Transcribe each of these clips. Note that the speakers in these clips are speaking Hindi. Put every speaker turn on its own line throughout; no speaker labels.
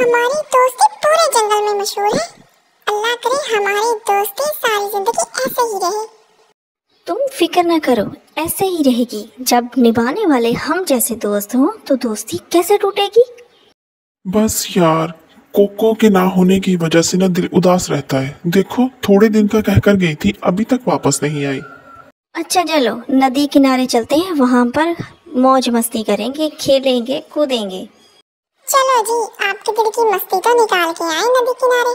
हमारी दोस्ती पूरे जंगल में मशहूर है। अल्लाह करे हमारी दोस्ती सारी जिंदगी ऐसे ही रहे।
तुम फिक्र न करो, ऐसे ही रहेगी। जब निभाने वाले हम जैसे दोस्त हों तो दोस्ती कैसे टूटेगी।
बस यार, कोको के ना होने की वजह से ना दिल उदास रहता है। देखो, थोड़े दिन का कहकर गई थी, अभी तक वापस नहीं आई।
अच्छा चलो नदी किनारे चलते हैं, वहां पर मौज मस्ती करेंगे, खेलेंगे कूदेंगे।
चलो जी, आपके दिल की मस्ती तो निकाल के आए नदी किनारे।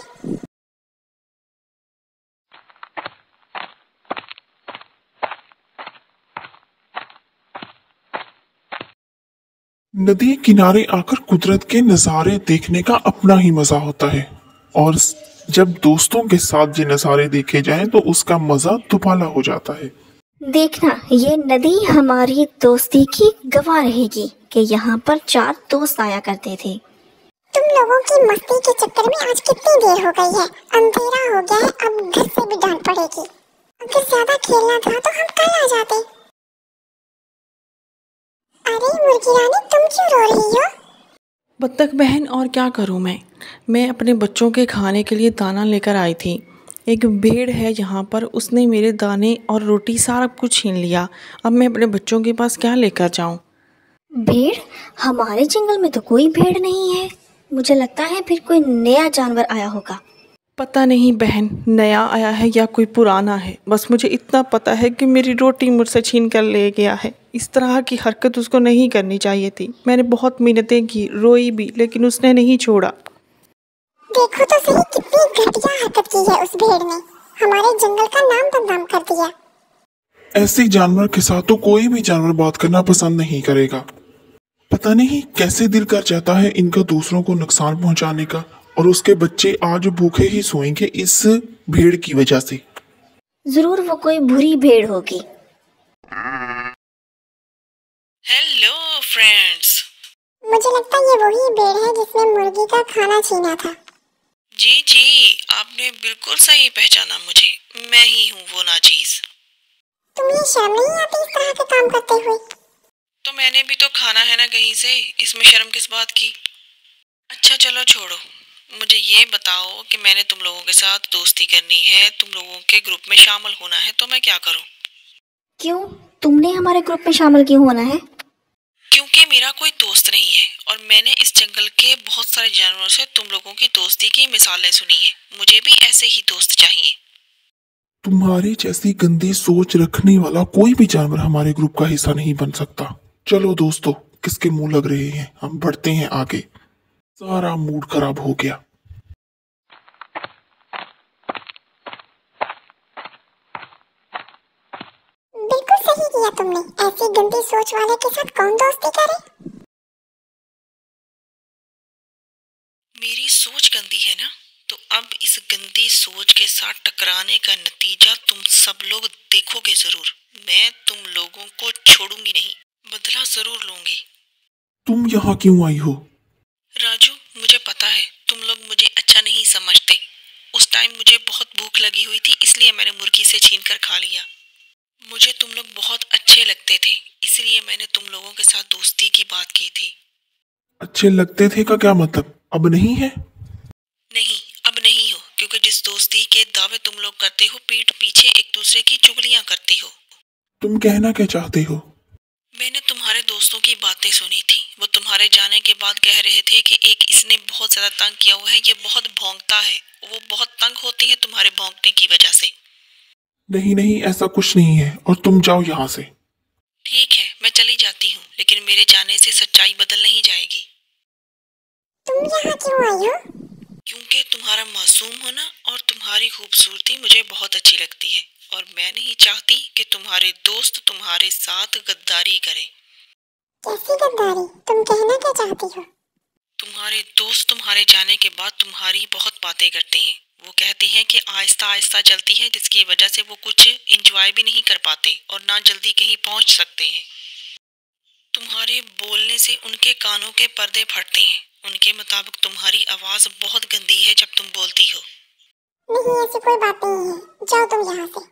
नदी किनारे आकर कुदरत के नज़ारे देखने का अपना ही मजा होता है। और जब दोस्तों के साथ ये नज़ारे देखे जाएं तो उसका मजा दुबाला हो जाता है।
देखना, ये नदी हमारी दोस्ती की गवाह रहेगी कि यहाँ पर 4 दोस्त आया करते थे।
तुम लोगों की मस्ती के चक्कर में आज कितनी देर हो गई है, अंधेरा हो गया है, अब घर से भी डांट पड़ेगी। अगर ज्यादा खेलना था तो हम कल आ जाते। अरे मुर्गी रानी, तुम क्यों रो रही हो।
बत्तख बहन, और क्या करूं मैं अपने बच्चों के खाने के लिए दाना लेकर आई थी। एक भेड़ है यहाँ पर, उसने मेरे दाने और रोटी सारा कुछ छीन लिया। अब मैं अपने बच्चों के पास क्या लेकर जाऊं।
भेड़? हमारे जंगल में तो कोई भेड़ नहीं है। मुझे लगता है फिर कोई नया जानवर आया होगा।
पता नहीं बहन, नया आया है या कोई पुराना है। बस मुझे इतना पता है कि मेरी रोटी मुझसे छीन कर ले गया है। इस तरह की हरकत उसको नहीं करनी चाहिए थी। मैंने बहुत मिन्नतें की, रोई भी, लेकिन उसने नहीं छोड़ा।
देखो तो सही, कितनी घटिया हरकत की है उस भेड़ ने। हमारे जंगल का नाम बदनाम कर दिया।
ऐसे जानवर के साथ तो कोई भी जानवर बात करना पसंद नहीं करेगा। पता नहीं कैसे दिल कर जाता है इनका दूसरों को नुकसान पहुंचाने का। और उसके बच्चे आज भूखे ही सोएंगे इस भेड़ की वजह से।
जरूर वो कोई बुरी भेड़ होगी।
Hello friends.
मुझे लगता है ये वही भेड़ है जिसने मुर्गी का खाना छीना था।
जी, आपने बिल्कुल सही पहचाना मुझे। मैं ही हूँ वो नाचीज।
तुम्हें शर्म नहीं आती इस तरह के काम करते हुए।
तो मैंने भी तो खाना है ना कहीं से, इसमें शर्म किस बात की। अच्छा चलो छोड़ो, मुझे ये बताओ कि मैंने तुम लोगों के साथ दोस्ती करनी है, तुम लोगों के ग्रुप में शामिल होना है, तो मैं क्या करूं।
क्यों, तुमने हमारे ग्रुप में शामिल क्यों होना है।
क्योंकि मेरा कोई दोस्त नहीं है और मैंने इस जंगल के बहुत सारे जानवरों से तुम लोगों की दोस्ती की मिसालें सुनी है। मुझे भी ऐसे ही दोस्त चाहिए।
तुम्हारी जैसी गंदी सोच रखने वाला कोई भी जानवर हमारे ग्रुप का हिस्सा नहीं बन सकता। चलो दोस्तों, किसके मुंह लग रहे हैं, हम बढ़ते हैं आगे। सारा मूड खराब हो गया।
बिल्कुल सही किया तुमने। ऐसी गंदी सोच वाले के साथ कौन दोस्ती करे।
मेरी सोच गंदी है ना, तो अब इस गंदी सोच के साथ टकराने का नतीजा तुम सब लोग देखोगे जरूर। मैं तुम लोगों को छोड़ूंगी नहीं, बदला जरूर लूंगी।
तुम यहाँ क्यों आई हो।
राजू, मुझे पता है तुम लोग मुझे अच्छा नहीं समझते। उस टाइम मुझे बहुत भूख लगी हुई थी, इसलिए मैंने मुर्गी से छीन कर खा लिया। मुझे तुम लोग बहुत अच्छे लगते थे, इसलिए मैंने तुम लोगों के साथ दोस्ती की बात की थी।
अच्छे लगते थे का क्या मतलब, अब नहीं है।
नहीं, अब नहीं हो, क्योंकि जिस दोस्ती के दावे तुम लोग करते हो, पीठ पीछे एक दूसरे की चुगलियां करती हो।
तुम कहना क्या चाहते हो।
मैंने तुम्हारे दोस्तों की बातें सुनी थी। वो तुम्हारे जाने के बाद कह रहे थे कि एक इसने बहुत ज्यादा तंग किया हुआ है, ये बहुत भौंकता है। वो बहुत तंग होती है तुम्हारे भौंकने की वजह से।
नहीं नहीं, ऐसा कुछ नहीं है, और तुम जाओ यहाँ से।
ठीक है, मैं चली जाती हूँ, लेकिन मेरे जाने से सच्चाई बदल नहीं जाएगी।
तुम यहाँ क्यों आई हो।
क्योंकि तुम्हारा मासूम होना और तुम्हारी खूबसूरती मुझे बहुत अच्छी लगती है, और मैं नहीं चाहती कि तुम्हारे दोस्त तुम्हारे साथ गद्दारी करें।
कैसी गद्दारी, तुम कहना क्या चाहती हो।
तुम्हारे दोस्त तुम्हारे जाने के बाद तुम्हारी बहुत बातें करते हैं। वो कहते हैं कि आहिस्ता आहिस्ता चलती है, जिसकी वजह से वो कुछ एंजॉय भी नहीं कर पाते और ना जल्दी कहीं पहुंच सकते हैं। तुम्हारे बोलने से उनके कानों के पर्दे फटते हैं। उनके मुताबिक तुम्हारी आवाज बहुत गंदी है जब तुम बोलती हो।
नहीं, ऐसी कोई बात नहीं है, जाओ तुम यहाँ से।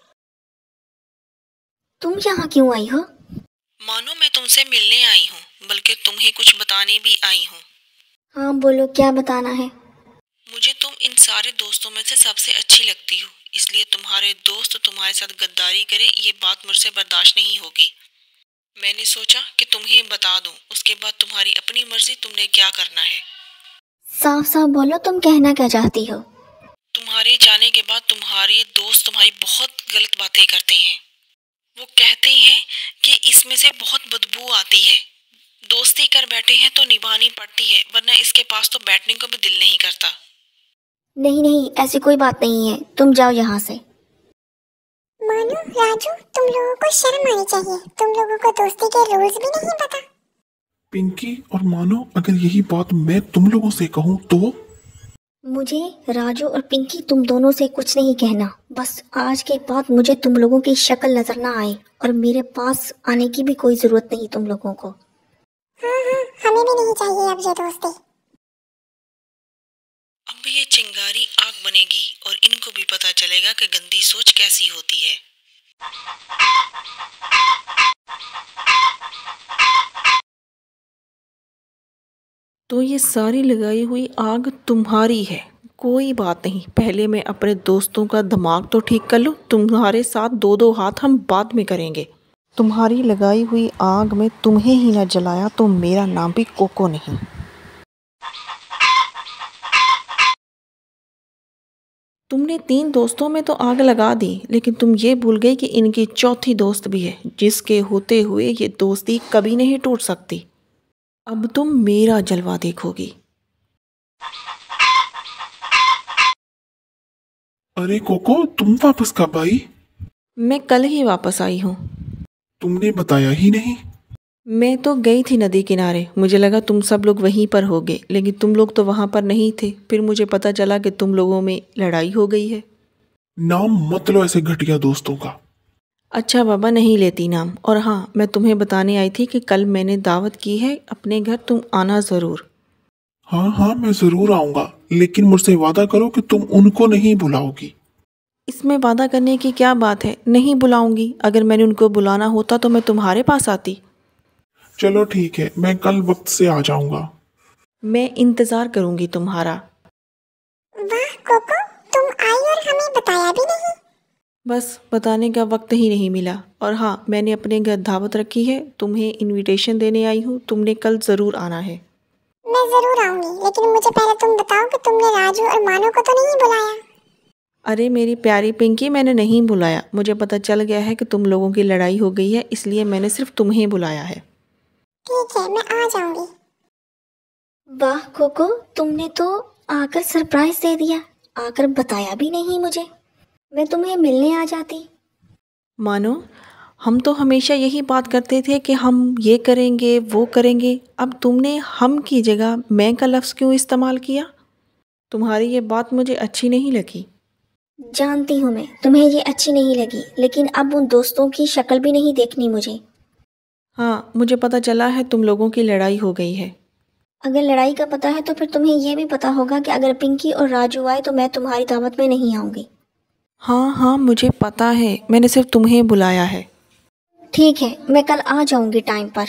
तुम यहाँ क्यों आई हो।
मानो मैं तुमसे मिलने आई हूँ, बल्कि तुम्हें कुछ बताने भी आई हूँ।
हाँ बोलो, क्या बताना है?
मुझे तुम इन सारे दोस्तों में से सबसे अच्छी लगती हो, इसलिए तुम्हारे दोस्त तुम्हारे साथ गद्दारी करें ये बात मुझसे बर्दाश्त नहीं होगी। मैंने सोचा कि तुम्हें बता दूं, उसके बाद तुम्हारी अपनी मर्जी, तुमने क्या करना है।
साफ साफ बोलो, तुम कहना क्या चाहती हो?
तुम्हारे जाने के बाद तुम्हारे दोस्त तुम्हारी बहुत गलत बातें करते हैं। वो कहते हैं कि इसमें से बहुत बदबू आती है। दोस्ती कर बैठे हैं तो निभानी पड़ती है, वरना इसके पास तो बैठने को भी दिल नहीं करता।
नहीं नहीं, ऐसी कोई बात नहीं है, तुम जाओ यहाँ से।
मानो राजू, तुम लोगों को शर्म आनी चाहिए। तुम लोगों को दोस्ती के रूल्स भी नहीं पता।
पिंकी और मानो, अगर यही बात मैं तुम लोगों से कहूँ तो?
मुझे राजू और पिंकी तुम दोनों से कुछ नहीं कहना। बस आज के बाद मुझे तुम लोगों की शक्ल नजर ना आए और मेरे पास आने की भी कोई जरूरत नहीं तुम लोगों को।
हाँ हाँ, हमें भी नहीं चाहिए अब ये दोस्ती।
अब ये चिंगारी आग बनेगी और इनको भी पता चलेगा कि गंदी सोच कैसी होती है।
तो ये सारी लगाई हुई आग तुम्हारी है। कोई बात नहीं, पहले मैं अपने दोस्तों का दिमाग तो ठीक कर लूँ। तुम्हारे साथ दो दो हाथ हम बाद में करेंगे। तुम्हारी लगाई हुई आग में तुम्हें ही न जलाया तो मेरा नाम भी कोको नहीं। तुमने 3 दोस्तों में तो आग लगा दी, लेकिन तुम ये भूल गई कि इनकी चौथी दोस्त भी है, जिसके होते हुए ये दोस्ती कभी नहीं टूट सकती। अब तुम मेरा जलवा देखोगी।
अरे कोको, तुम वापस कब आई?
मैं कल ही वापस आई हूँ।
तुमने बताया ही नहीं।
मैं तो गई थी नदी किनारे, मुझे लगा तुम सब लोग वहीं पर होगे, लेकिन तुम लोग तो वहाँ पर नहीं थे। फिर मुझे पता चला कि तुम लोगों में लड़ाई हो गई है।
नाम मत लो ऐसे घटिया दोस्तों का।
अच्छा बाबा, नहीं लेती नाम। और हाँ, मैं तुम्हें बताने आई थी कि कल मैंने दावत की है अपने घर, तुम आना ज़रूर।
हाँ हाँ, मैं जरूर आऊंगा, लेकिन मुझसे वादा करो कि तुम उनको नहीं बुलाओगी।
इसमें वादा करने की क्या बात है, नहीं बुलाऊंगी। अगर मैंने उनको बुलाना होता तो मैं तुम्हारे पास आती।
चलो ठीक है, मैं कल वक्त से आ जाऊंगा।
मैं इंतज़ार करूंगी तुम्हारा।
वाह कोको, तुम आई और हमें बताया भी नहीं।
बस बताने का वक्त ही नहीं मिला। और हाँ, मैंने अपने घर दावत रखी है, तुम्हें इनविटेशन देने आई हूँ। तुमने कल ज़रूर आना है।
मैं जरूर आऊंगी, लेकिन मुझे पहले तुम बताओ कि तुमने राजू और मानो को तो नहीं बुलाया।
अरे मेरी प्यारी पिंकी, मैंने नहीं बुलाया। मुझे पता चल गया है कि तुम लोगों की लड़ाई हो गई है, इसलिए मैंने सिर्फ तुम्हें बुलाया है।
ठीक है, मैं आ जाऊंगी।
वाह कोको, तुमने तो आकर सरप्राइज दे दिया, आकर बताया भी नहीं मुझे। मैं तुम्हें मिलने आ जाती।
मानो, हम तो हमेशा यही बात करते थे कि हम ये करेंगे वो करेंगे। अब तुमने हम की जगह मैं का लफ्ज़ क्यों इस्तेमाल किया? तुम्हारी ये बात मुझे अच्छी नहीं लगी।
जानती हूँ मैं, तुम्हें ये अच्छी नहीं लगी, लेकिन अब उन दोस्तों की शक्ल भी नहीं देखनी मुझे।
हाँ, मुझे पता चला है तुम लोगों की लड़ाई हो गई है।
अगर लड़ाई का पता है तो फिर तुम्हें ये भी पता होगा कि अगर पिंकी और राजू आए तो मैं तुम्हारी दावत में नहीं आऊँगी।
हाँ हाँ, मुझे पता है, मैंने सिर्फ तुम्हें बुलाया है।
ठीक है, मैं कल आ जाऊँगी टाइम पर।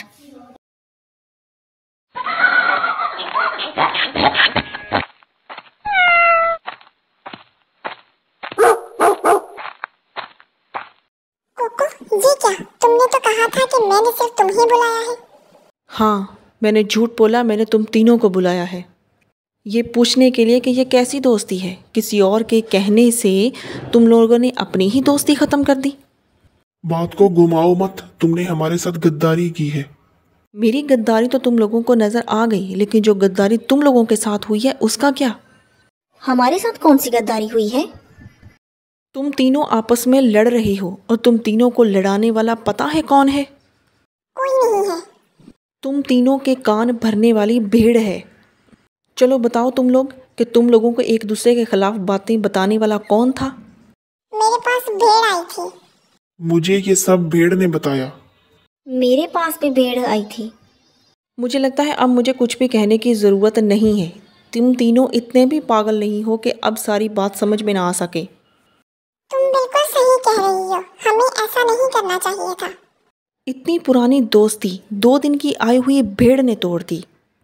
कोको, ये क्या? तुमने तो कहा था कि मैंने सिर्फ तुम्हें बुलाया है।
हाँ, मैंने झूठ बोला, मैंने तुम तीनों को बुलाया है। ये पूछने के लिए कि ये कैसी दोस्ती है। किसी और के कहने से तुम लोगों ने अपनी ही दोस्ती ख़त्म कर दी।
बात को घुमाओ मत, तुमने हमारे साथ गद्दारी की है।
मेरी गद्दारी तो तुम लोगों को नज़र आ गई, लेकिन जो गद्दारी तुम लोगों के साथ हुई है उसका क्या?
हमारे साथ कौन सी गद्दारी हुई है?
तुम तीनों आपस में लड़ रही हो और तुम तीनों को लड़ाने वाला पता है कौन है?
कोई नहीं है।
तुम तीनों के कान भरने वाली भेड़ है। चलो बताओ तुम लोग कि तुम लोगों को एक दूसरे के खिलाफ बातें बताने वाला कौन था?
मेरे पास भेड़ आई थी।
मुझे ये सब भेड़ ने बताया।
मेरे पास भी भेड़ आई थी।
मुझे लगता है अब मुझे कुछ भी कहने की ज़रूरत नहीं है। तुम तीनों इतने भी पागल नहीं हो कि अब सारी बात समझ में ना आ सके।
तुम बिल्कुल सही कह रही हो, हमें ऐसा नहीं करना चाहिए था।
इतनी पुरानी दोस्ती 2 दिन की आई हुई भेड़ ने तोड़ दी।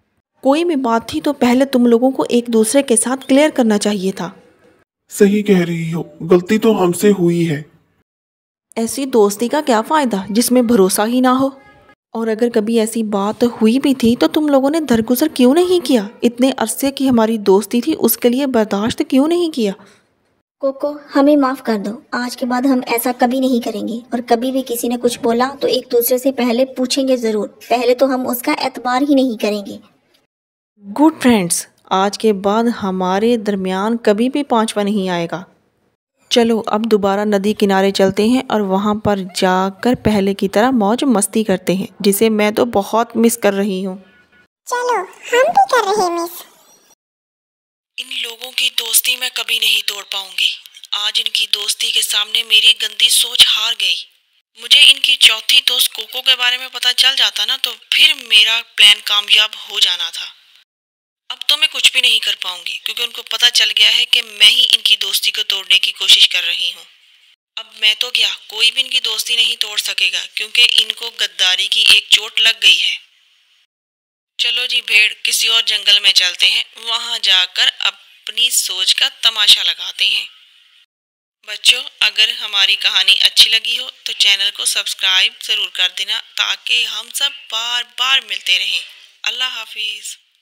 कोई भी बात थी तो पहले तुम लोगों को एक दूसरे के साथ क्लियर करना चाहिए था।
सही कह रही हो, गलती तो हमसे हुई है।
ऐसी दोस्ती का क्या फ़ायदा जिसमें भरोसा ही ना हो। और अगर कभी ऐसी बात हुई भी थी तो तुम लोगों ने दरगुजर क्यों नहीं किया? इतने अरसे की हमारी दोस्ती थी, उसके लिए बर्दाश्त क्यों नहीं किया?
कोको, हमें माफ़ कर दो। आज के बाद हम ऐसा कभी नहीं करेंगे, और कभी भी किसी ने कुछ बोला तो एक दूसरे से पहले पूछेंगे ज़रूर। पहले तो हम उसका एतबार ही नहीं करेंगे।
गुड फ्रेंड्स, आज के बाद हमारे दरमियान कभी भी पांचवा नहीं आएगा। चलो अब दोबारा नदी किनारे चलते हैं और वहाँ पर जाकर पहले की तरह मौज मस्ती करते हैं, जिसे मैं तो बहुत मिस कर रही हूँ।
चलो हम भी कर रहे मिस।
इन लोगों की दोस्ती मैं कभी नहीं तोड़ पाऊंगी। आज इनकी दोस्ती के सामने मेरी गंदी सोच हार गई। मुझे इनकी चौथी दोस्त कोको के बारे में पता चल जाता ना, तो फिर मेरा प्लान कामयाब हो जाना था। अब तो मैं कुछ भी नहीं कर पाऊंगी, क्योंकि उनको पता चल गया है कि मैं ही इनकी दोस्ती को तोड़ने की कोशिश कर रही हूँ। अब मैं तो क्या, कोई भी इनकी दोस्ती नहीं तोड़ सकेगा, क्योंकि इनको गद्दारी की एक चोट लग गई है। चलो जी भेड़, किसी और जंगल में चलते हैं, वहां जाकर अपनी सोच का तमाशा लगाते हैं। बच्चों, अगर हमारी कहानी अच्छी लगी हो तो चैनल को सब्सक्राइब ज़रूर कर देना, ताकि हम सब बार बार मिलते रहें। अल्लाह हाफिज़।